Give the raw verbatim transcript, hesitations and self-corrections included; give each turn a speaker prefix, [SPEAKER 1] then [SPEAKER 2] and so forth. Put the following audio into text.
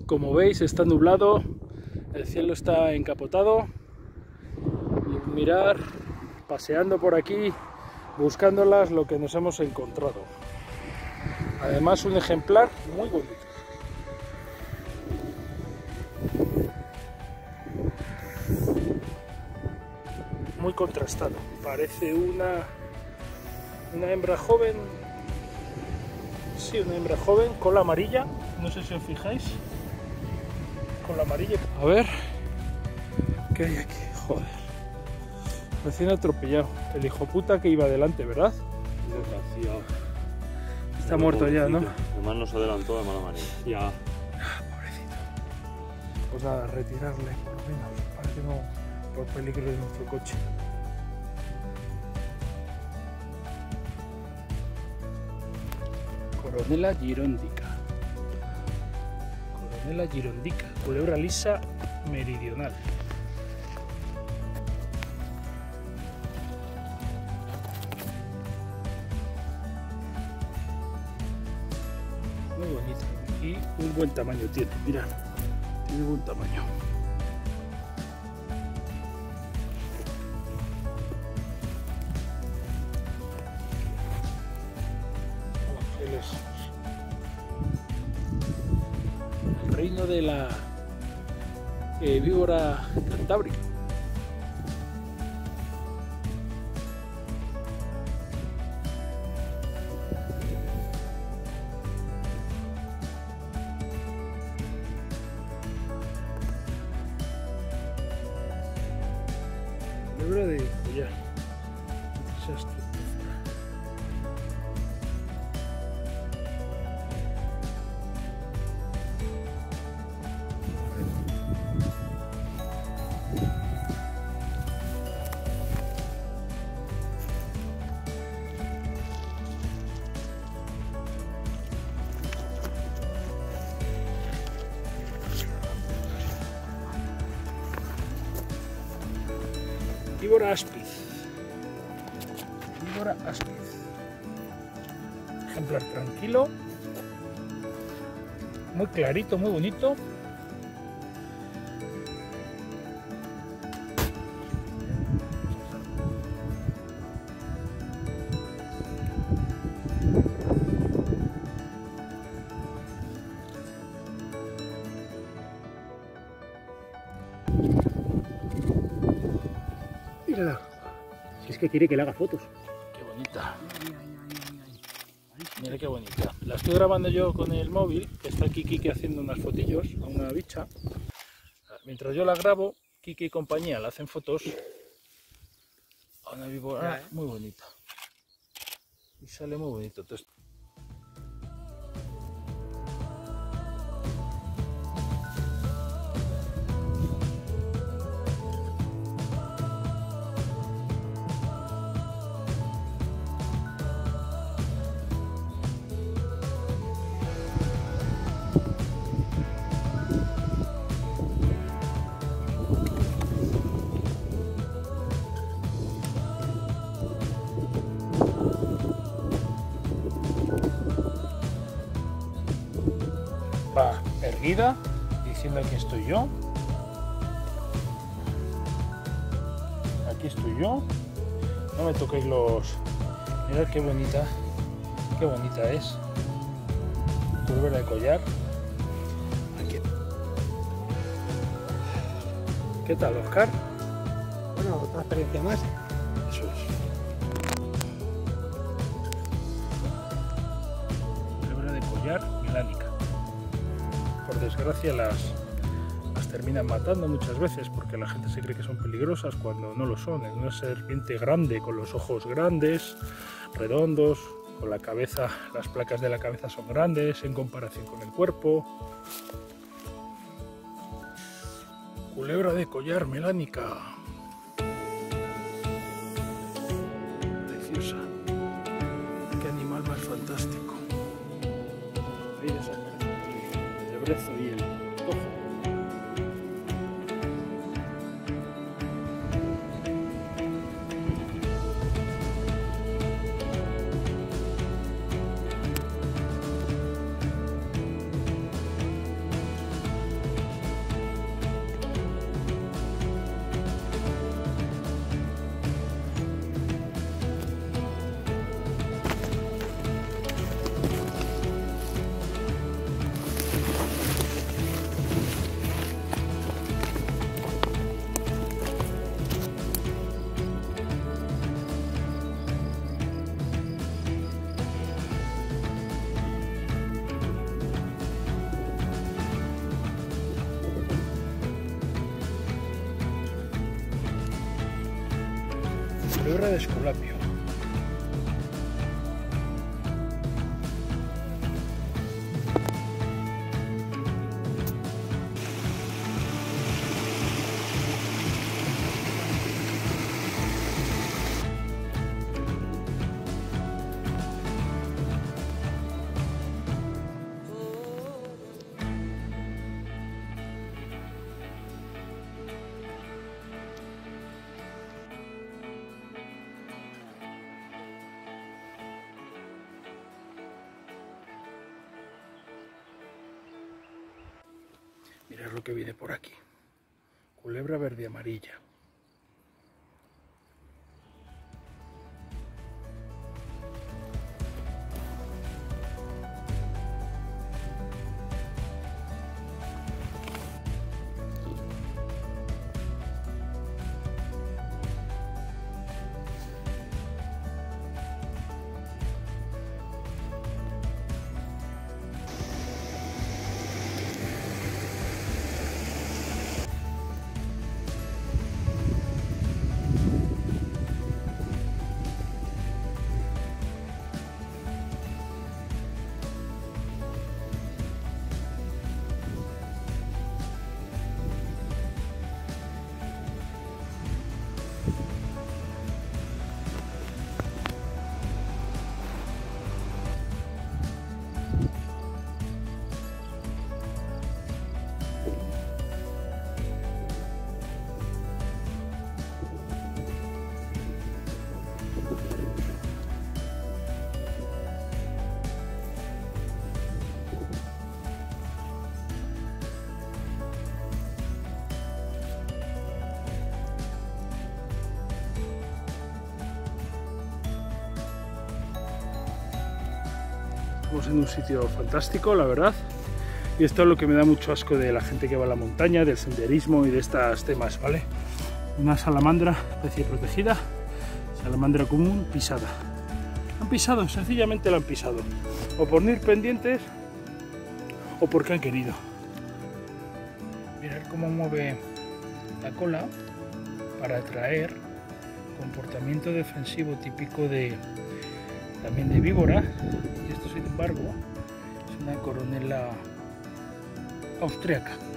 [SPEAKER 1] Como veis, está nublado, el cielo está encapotado y mirar, paseando por aquí, buscándolas, lo que nos hemos encontrado. Además, un ejemplar muy bonito. Muy contrastado, parece una, una hembra joven, sí, una hembra joven, cola amarilla, no sé si os fijáis, cola amarilla. A ver, ¿qué hay aquí? Joder, recién atropellado, el hijo puta que iba adelante, ¿verdad?
[SPEAKER 2] Desgraciado.
[SPEAKER 1] Está muerto ya, ¿no?
[SPEAKER 2] Además nos adelantó de mala manera. Ya.
[SPEAKER 1] Pobrecito. Pues nada, retirarle, por lo menos, para que no por peligro de nuestro coche. Coronela girondica. Coronela girondica, culebra lisa meridional. Muy bonito y un buen tamaño tiene, mirad, tiene buen tamaño. El reino de la eh, víbora cantábrica. Víbora de collar. Víbora aspiz. Víbora aspiz. Ejemplar tranquilo. Muy clarito, muy bonito. Mírala.
[SPEAKER 3] Si es que quiere que le haga fotos.
[SPEAKER 1] Qué bonita. Mira qué bonita. La estoy grabando yo con el móvil, que está aquí Kike haciendo unas fotillos a una bicha. Mientras yo la grabo, Kike y compañía le hacen fotos a una víbora muy bonita. Y sale muy bonito. Entonces, va erguida, diciendo aquí estoy yo. Aquí estoy yo. No me toquéis los... Mirad qué bonita. Qué bonita es. Culebra de collar. Aquí. ¿Qué tal, Oscar?
[SPEAKER 3] Bueno, otra experiencia más.
[SPEAKER 1] Eso es. Culebra de collar melánica. Por desgracia las, las terminan matando muchas veces porque la gente se cree que son peligrosas cuando no lo son. Es una serpiente grande con los ojos grandes, redondos, con la cabeza, las placas de la cabeza son grandes en comparación con el cuerpo. Culebra de collar melánica. Preciosa. Qué animal más fantástico. Ahí de esa el brezo y el cojo. culebra de Esculapio. Mirad lo que viene por aquí. Culebra verde amarilla. Estamos en un sitio fantástico, la verdad. Y esto es lo que me da mucho asco de la gente que va a la montaña, del senderismo y de estos temas, ¿vale? Una salamandra, especie protegida, salamandra común, pisada. Han pisado, sencillamente la han pisado. O por no ir pendientes, o porque han querido. Mirad cómo mueve la cola para atraer, comportamiento defensivo típico de también de víbora. Y esto, sin embargo, es una coronela austriaca.